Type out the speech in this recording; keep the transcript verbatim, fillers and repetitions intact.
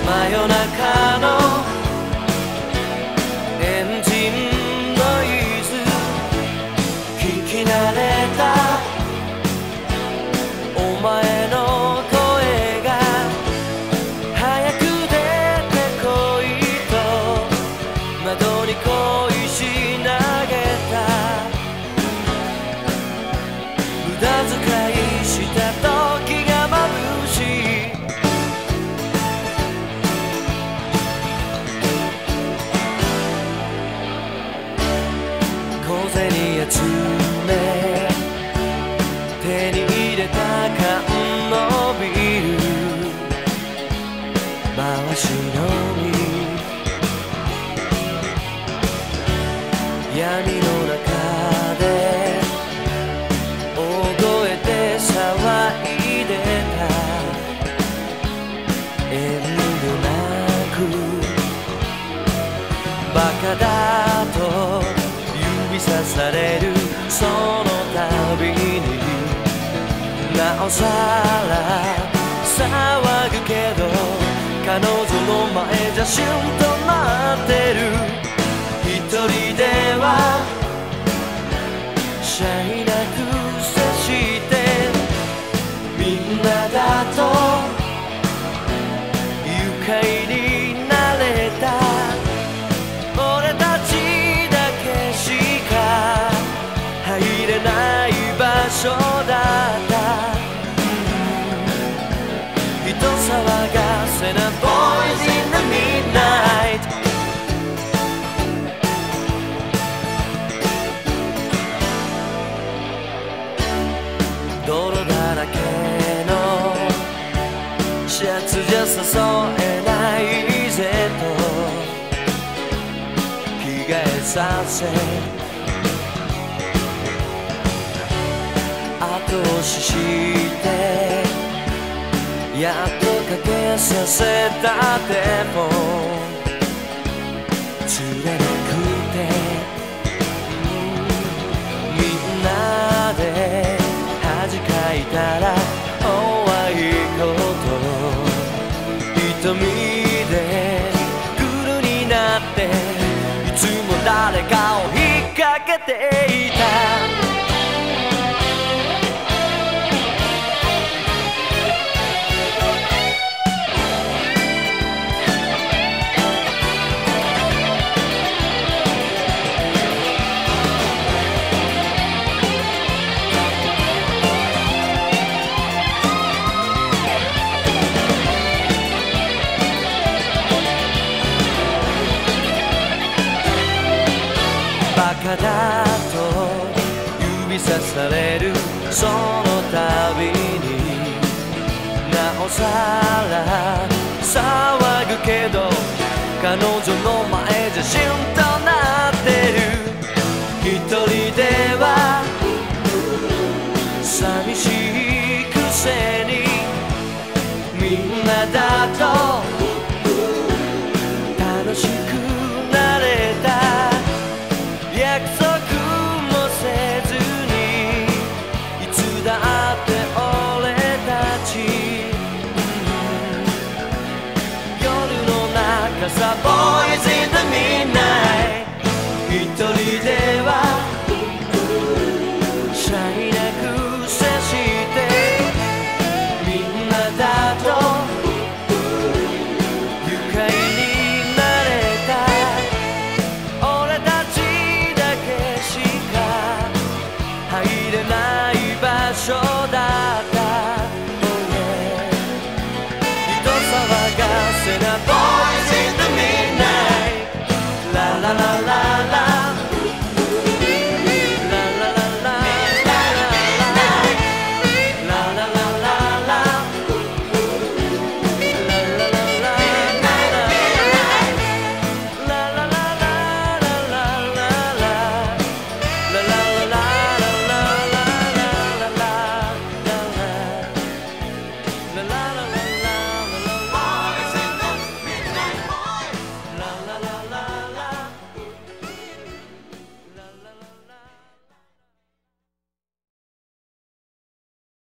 真夜中のエンジンノイズ聞き慣れたお前の声が早く出てこいと窓に恋し投げた無駄遣いした時が眩しい小銭集め手に入れた缶のビール回し飲み闇の中で大声で騒いでた遠慮なくバカだと指さされるその度になおさら騒ぐけど彼女の前じゃシュンとなってる一人ではシャイなく接してみんなだと愉快になれた俺たちだけしか入れない場所だった人騒がせな Boys in the Midnight 泥だらけのシャツじゃ誘えないぜと着替えさせ後押ししてやっとかけさせたでも釣れなくてみんなで恥かいたら怖いこと瞳でグルになっていつも誰かを引っ掛けていたバカだと指さされるその度になおさら騒ぐけど彼女の前じゃシュンとなってる一人では寂しいくせにみんなだと楽しく